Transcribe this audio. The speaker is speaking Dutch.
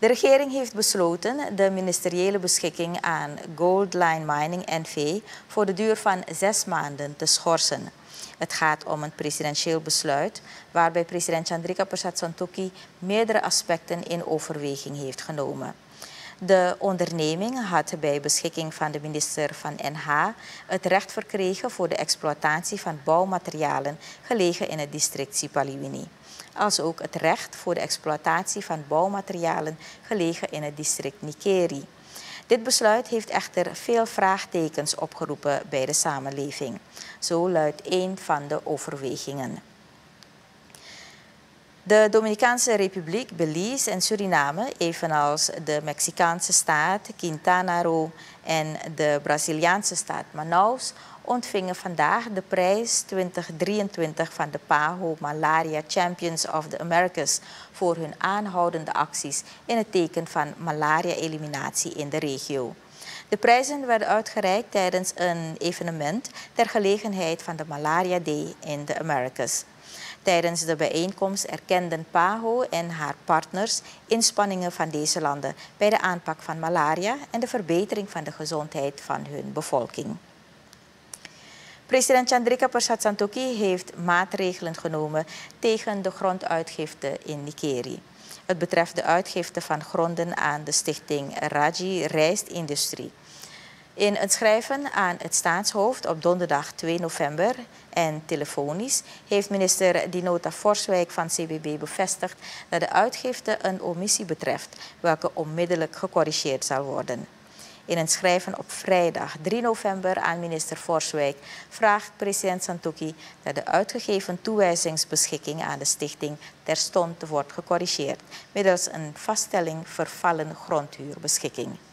De regering heeft besloten de ministeriële beschikking aan Goldline Mining NV voor de duur van 6 maanden te schorsen. Het gaat om een presidentieel besluit waarbij president Chandrika Persat Santokhi meerdere aspecten in overweging heeft genomen. De onderneming had bij beschikking van de minister van NH het recht verkregen voor de exploitatie van bouwmaterialen gelegen in het district Sipaliwini, als ook het recht voor de exploitatie van bouwmaterialen gelegen in het district Nikeri. Dit besluit heeft echter veel vraagtekens opgeroepen bij de samenleving. Zo luidt een van de overwegingen. De Dominicaanse Republiek, Belize en Suriname, evenals de Mexicaanse staat Quintana Roo en de Braziliaanse staat Manaus, ontvingen vandaag de prijs 2023 van de PAHO Malaria Champions of the Americas voor hun aanhoudende acties in het teken van malaria-eliminatie in de regio. De prijzen werden uitgereikt tijdens een evenement ter gelegenheid van de Malaria Day in de Americas. Tijdens de bijeenkomst erkenden PAHO en haar partners inspanningen van deze landen bij de aanpak van malaria en de verbetering van de gezondheid van hun bevolking. President Chandrika Persat Santokhi heeft maatregelen genomen tegen de gronduitgifte in Nikeri. Het betreft de uitgifte van gronden aan de stichting Raji Rijstindustrie. In een schrijven aan het staatshoofd op donderdag 2 november en telefonisch heeft minister Dinota Forswijk van CBB bevestigd dat de uitgifte een omissie betreft, welke onmiddellijk gecorrigeerd zal worden. In een schrijven op vrijdag 3 november aan minister Forswijk vraagt president Santokhi dat de uitgegeven toewijzingsbeschikking aan de stichting terstond wordt gecorrigeerd middels een vaststelling vervallen grondhuurbeschikking.